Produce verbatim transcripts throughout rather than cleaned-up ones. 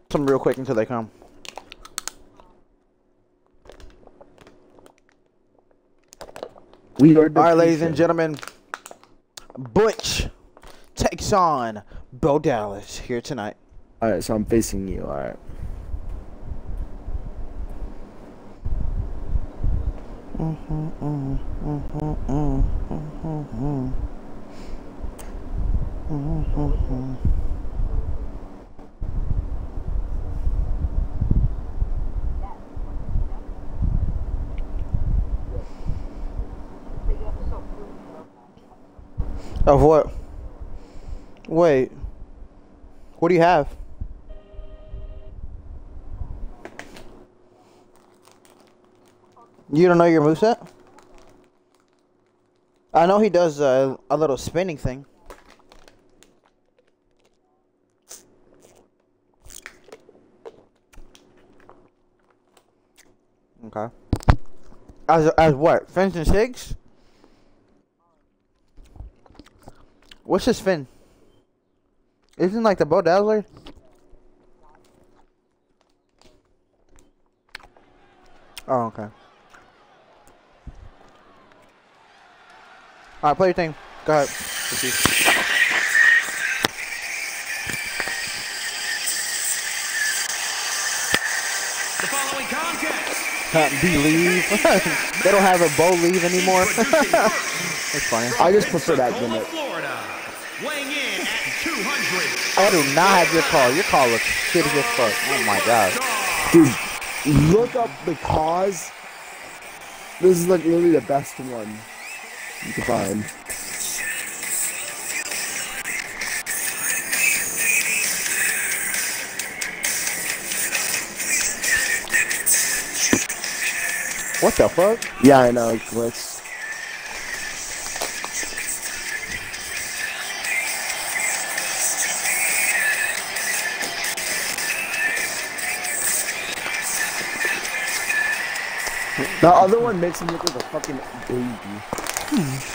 Some real quick until they come. We are. All right, ladies and gentlemen. Butch takes on Bo Dallas here tonight. All right, so I'm facing you. All right. Mm-hmm, mm-hmm, mm-hmm, mm-hmm, mm-hmm, mm-hmm. Of what? Wait. What do you have? You don't know your moveset? I know he does uh, a little spinning thing. Okay. As as what? Fins and Sigs? What's his fin? Isn't like the Bo Dazzler? Oh, okay. Alright, play your thing. Go ahead. The following contest. Can't believe. They don't have a Bo leave anymore. It's funny. I just prefer that gimmick. Florida, weighing in at two hundred. I do not have your call. Your call looks shitty as fuck. Oh my god. Dude, look up the cause. This is like really the best one you can find. What the fuck? Yeah, I know, it glitched. The other one makes him look like a fucking baby. Hmm.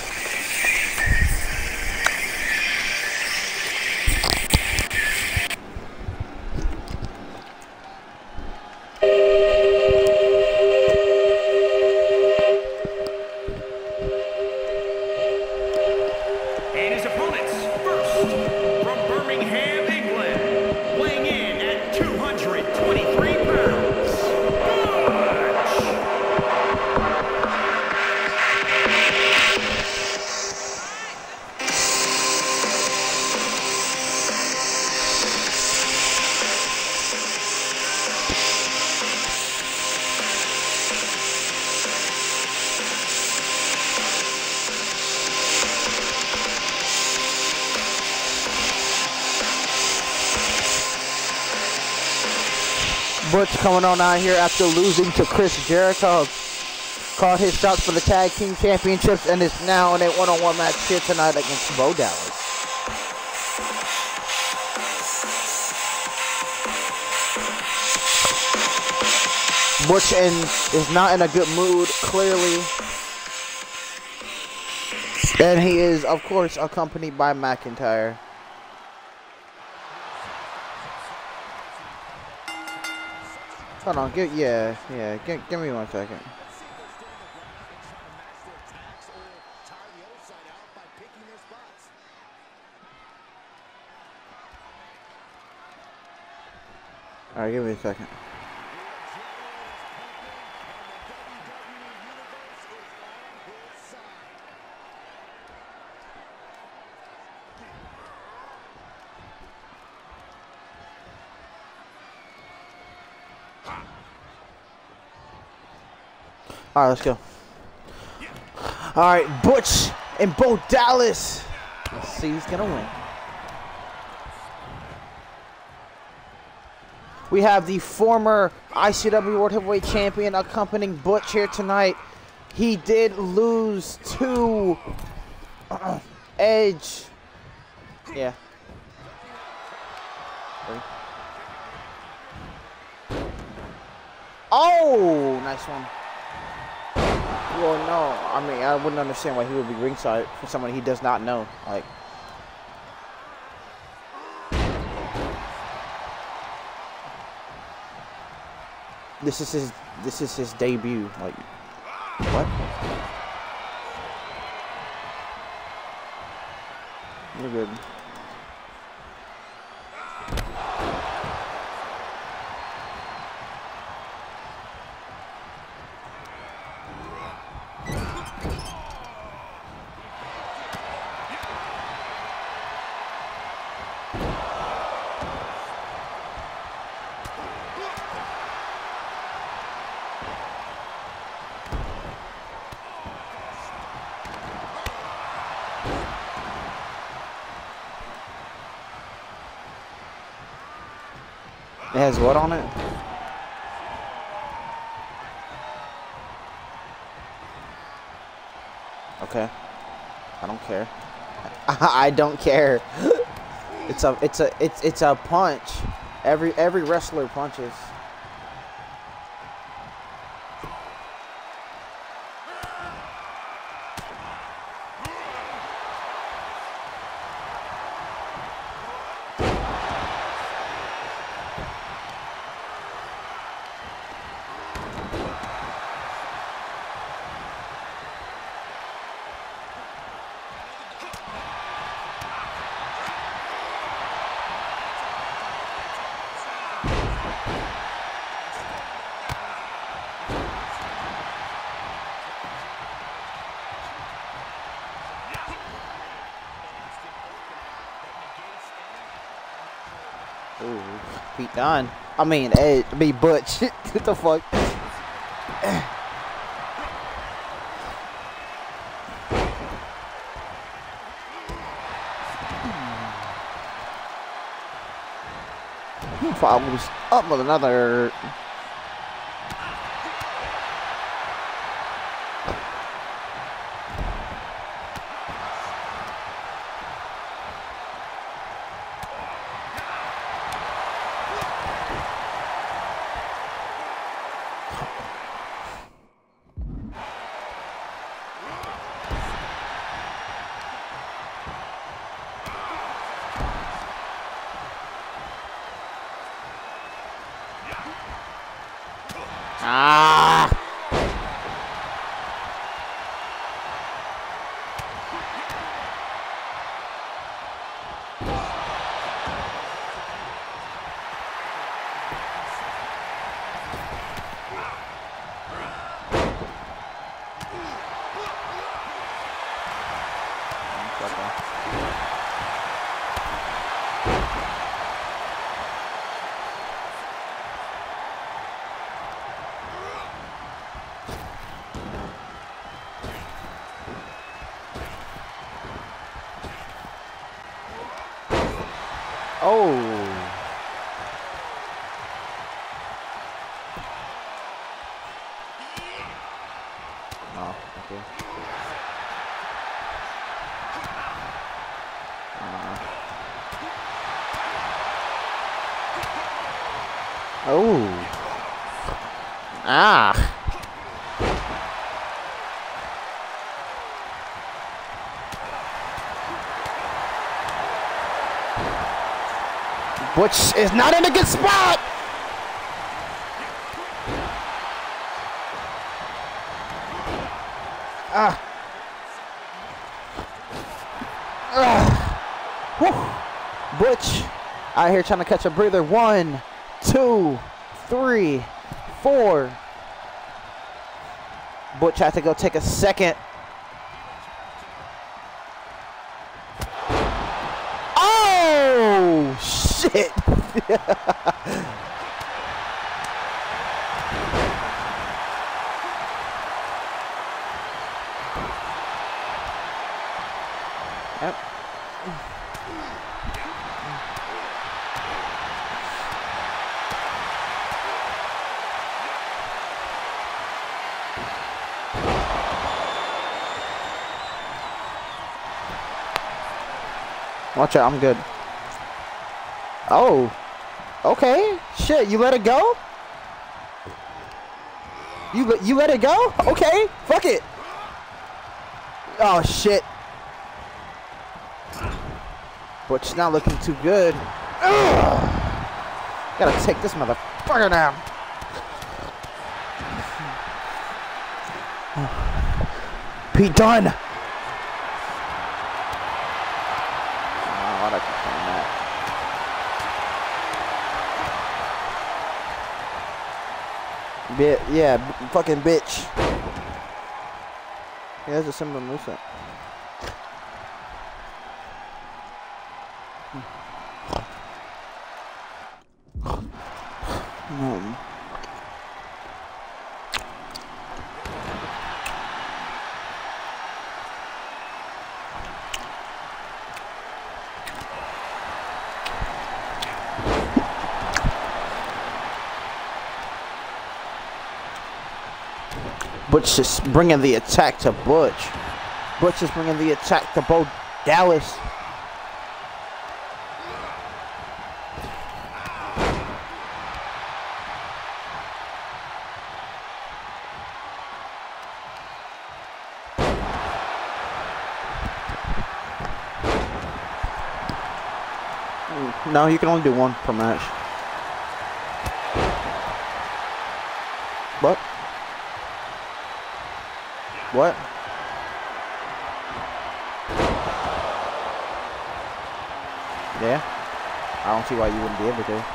Butch coming on out here after losing to Chris Jericho. Called his shots for the Tag Team Championships and is now in a one-on-one match here tonight against Bo Dallas. Butch in, is not in a good mood, clearly. And he is, of course, accompanied by McIntyre. Hold on, give, yeah, yeah, give, give me one second. Alright, give me a second. Alright, let's go. Alright, Butch and Bo Dallas. Let's see who's gonna win. We have the former I C W World Heavyweight Champion accompanying Butch here tonight. He did lose to uh, Edge. Yeah. Oh, nice one. Well, no, I mean, I wouldn't understand why he would be ringside for someone he does not know. Like, This is his. This is his debut. Like, what? We're good. It has what on it? Okay. I don't care. I don't care. It's a it's a it's it's a punch. Every every wrestler punches. Ooh, Pete Dunne. I mean, Ed, I mean Butch. What the fuck? Follows up with another. Ah! Oh. Oh, okay. Uh. Oh. Ah. Butch is not in a good spot. Ah. Ah. Whew. Butch out here trying to catch a breather. One, two, three, four. Butch had to go take a second. Oh, shit. Yep. Watch out, I'm good. Oh. Okay. Shit, you let it go? You let you let it go? Okay. Fuck it. Oh shit. Butch not looking too good. Ugh. Gotta take this motherfucker down. Pete Dunne. Oh, why'd I keep saying that? Bit, yeah, b fucking bitch. He has a similar moveset. Um. Butch just bringing the attack to Butch. Butch is bringing the attack to Bo Dallas. No, you can only do one per match. What? What? Yeah? I don't see why you wouldn't be able to.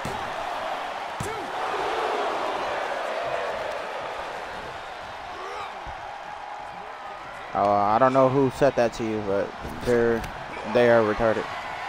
Uh, I don't know who said that to you, but they're they are retarded.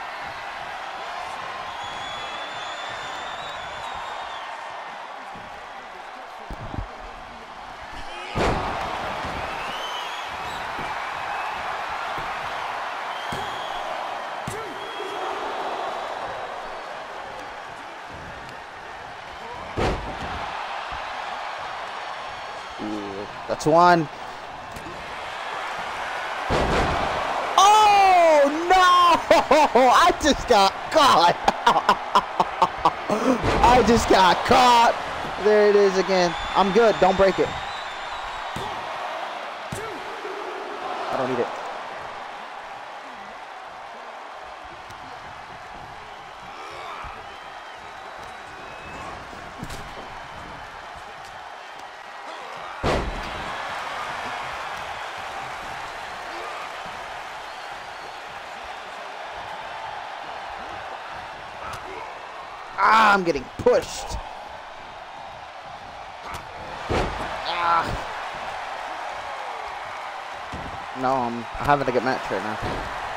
That's one. Oh no! I just got caught. I just got caught. There it is again. I'm good. Don't break it. I don't need it. Ah, I'm getting pushed. Ah. No, I'm having a good match right now.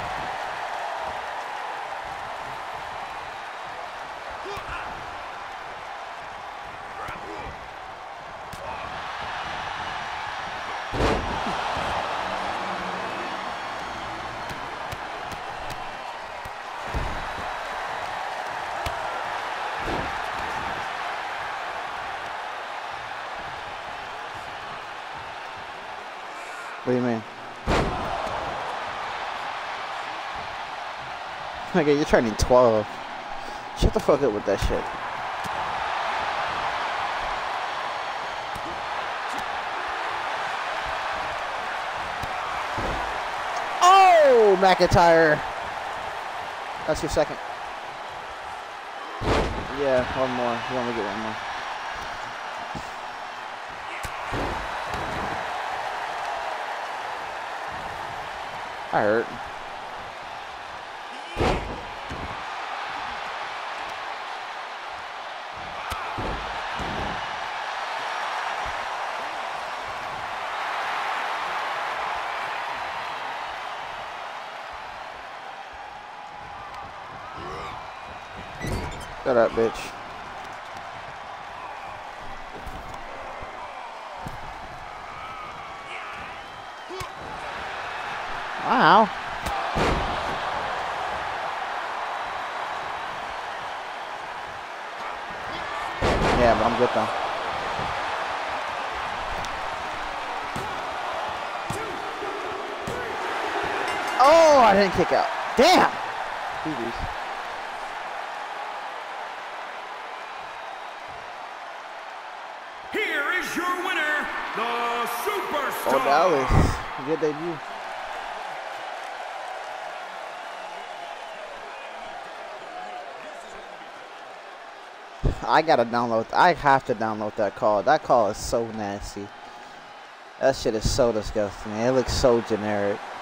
What do you mean? Okay, you're turning twelve. Shut the fuck up with that shit. Oh, McIntyre. That's your second. Yeah, one more. You only get one more. I hurt. Shut up, bitch. Wow. Yeah, but I'm good though. Oh, I didn't kick out. Damn. G G's. Here is your winner, the Superstar. Oh, Dallas. Good debut. I gotta download. I have to download that call. That call is so nasty. That shit is so disgusting. Man. It looks so generic.